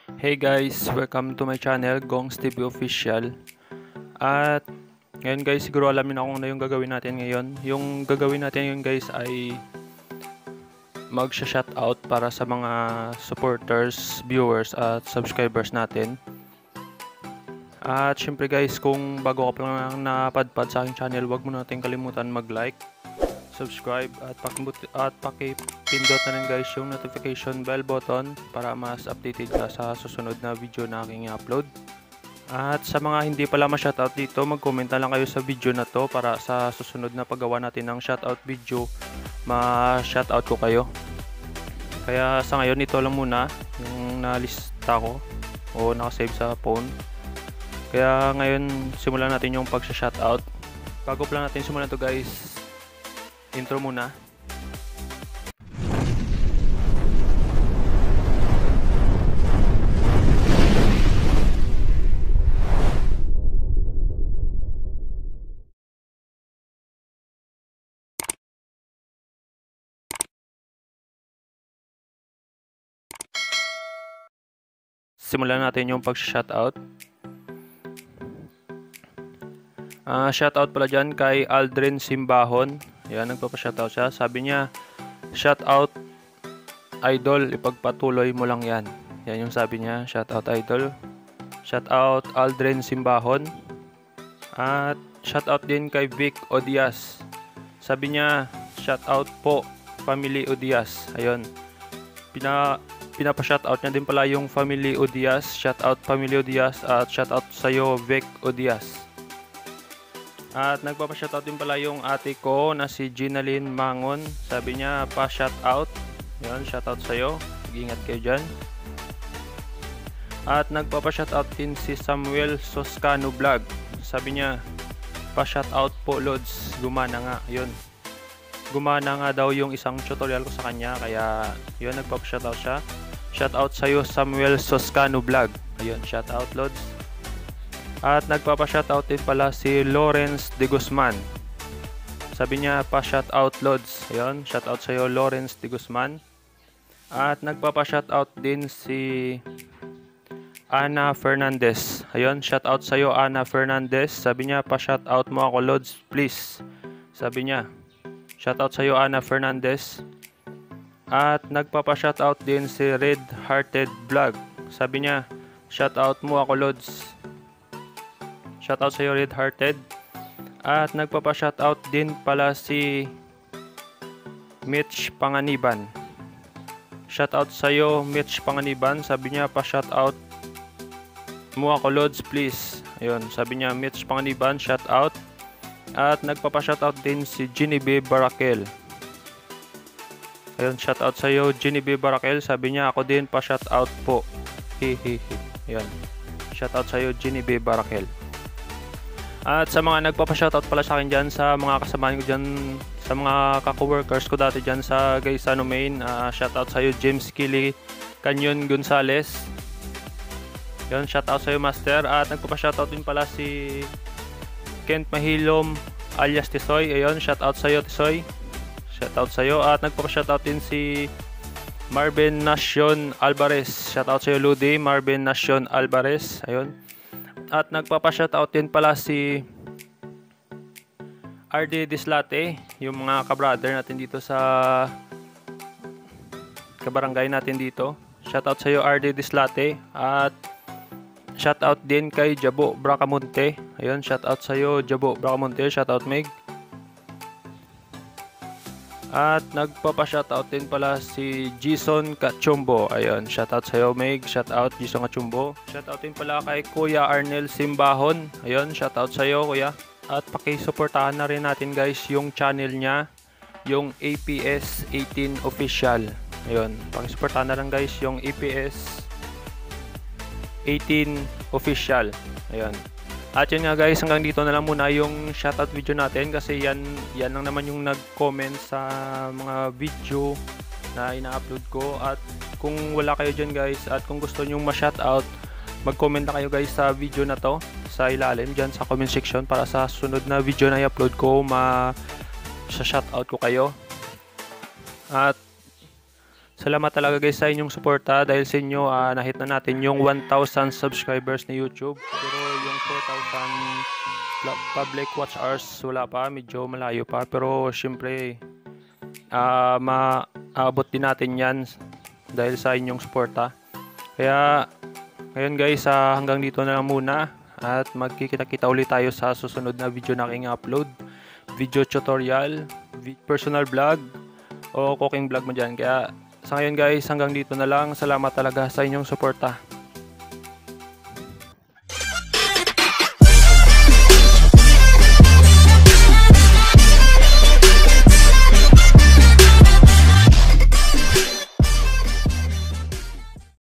Hey guys, welcome to my channel, Gongs TV Official. At ngayon guys, siguro alam niyo na kung ano yung gagawin natin ngayon. Yung gagawin natin ngayon guys ay magsha-shoutout para sa mga supporters, viewers at subscribers natin. At syempre guys, kung bago ka pa lang napadpad sa aking channel, huwag mo natin kalimutan mag-like, subscribe at pakipindot na rin guys yung notification bell button para mas updated ka sa susunod na video na aking i-upload. At sa mga hindi pala ma-shoutout dito, mag-comment na lang kayo sa video na to para sa susunod na paggawa natin ng shoutout video, ma-shoutout ko kayo. Kaya sa ngayon, ito lang muna yung nalista ko o nakasave sa phone. Kaya ngayon, simulan natin yung pag-shoutout. Bago pa lang natin simulan to guys, intro muna. Simulan natin yung pag-shoutout. Shoutout pala dyan kay Aldrin Simbahon. Yan, nagpapa-shoutout siya. Sabi niya, shoutout idol, ipagpatuloy mo lang yan. Yan yung sabi niya, shoutout idol. Shoutout Aldrin Simbahon. At shoutout din kay Vic Odias. Sabi niya, shoutout po family Odias. Ayun. Pinapa-shoutout niya din pala yung family Odias. Shoutout family Odias at shoutout sa'yo Vic Odias. At nagpapa-shoutout din pala yung ate ko na si Ginalyn Mangon. Sabi niya pa-shoutout. Yun, shoutout sa'yo. Mag-ingat kayo dyan. At nagpapa-shoutout din si Samuel Soscano Vlog. Sabi niya pa-shoutout po Lods. Gumana nga. Yun. Gumana nga daw yung isang tutorial ko sa kanya. Kaya yun, nagpapa-shoutout siya. Shoutout sa'yo Samuel Soscano Vlog. Ayun, shoutout Lods. At nagpapa-shoutout din pala si Lawrence De Guzman. Sabi niya pa-shoutout Lods. Ayun, shoutout sa iyo Lawrence De Guzman. At nagpapa-shoutout din si Ana Fernandez. Ayun, shoutout sa iyo Ana Fernandez. Sabi niya pa-shoutout mo ako Lods, please. Sabi niya. Shoutout sa iyo Ana Fernandez. At nagpapa-shoutout din si Red Hearted Vlog. Sabi niya, shoutout mo ako Lods. Shoutout sa iyo Red Hearted. At nagpapa-shoutout din pala si Mitch Panganiban. Shoutout sa iyo Mitch Panganiban. Sabi niya pa-shoutout mo ako Lods please. Ayun, sabi niya Mitch Panganiban, shoutout. At nagpapa-shoutout din si Genevieve Barakel. Ayun, shoutout sa iyo Genevieve Barakel. Sabi niya ako din pa-shoutout po. Hehehe. Ayun. Shoutout sa iyo Genevieve Barakel. At sa mga nagpapa-shoutout pala sa akin dyan, sa mga kasamahan ko dyan, sa mga kako-workers ko dati dyan sa Gaisano, Maine, shoutout sa iyo James Kili Canyon Gonzales. Yun, shoutout sa iyo Master. At nagpapa-shoutout din pala si Kent Mahilom alias Tisoy. Ayun, shoutout sa iyo Tisoy. Shoutout sa iyo. At nagpapa-shoutout din si Marvin Nacion Alvarez. Shoutout sa iyo Ludi, Marvin Nacion Alvarez. Ayun. At nagpapa-shoutout din pala si RD Dislate, yung mga ka-brother natin dito sa kabarangay natin dito. Shoutout sa iyo RD Dislate. At shoutout din kay Jabo Bracamonte. Ayun, shoutout sa iyo Jabo Bracamonte. Shoutout Meg. At nagpapa-shoutout din pala si Jason Kachumbo. Ayun, shoutout sa iyo Meg, shoutout Jason Kachumbo. Shoutout din pala kay Kuya Arnel Simbahon. Ayun, shoutout sa iyo Kuya. At paki-suportahan na rin natin guys yung channel niya, yung APS 18 Official. Ayun, paki-suportahan na lang guys yung APS 18 Official. Ayun. At yun nga guys, hanggang dito na lang muna yung shoutout video natin kasi yan lang naman yung nag-comment sa mga video na ina-upload ko. At kung wala kayo dyan guys at kung gusto nyong ma-shoutout, mag-comment na kayo guys sa video na to sa ilalim dyan sa comment section para sa sunod na video na i-upload ko ma-shoutout ko kayo. At Salamat talaga guys sa inyong suporta. Dahil sa inyo, nahit na natin yung 1,000 subscribers ni YouTube. Pero yung 4,000 public watch hours, wala pa. Medyo malayo pa. Pero syempre, maabot din natin yan dahil sa inyong suporta. Kaya, ngayon guys, hanggang dito na lang muna. At magkikita-kita ulit tayo sa susunod na video na aking upload. Video tutorial, personal vlog, o cooking vlog mo dyan. Kaya sa ngayon guys, hanggang dito na lang. Salamat talaga sa inyong suporta.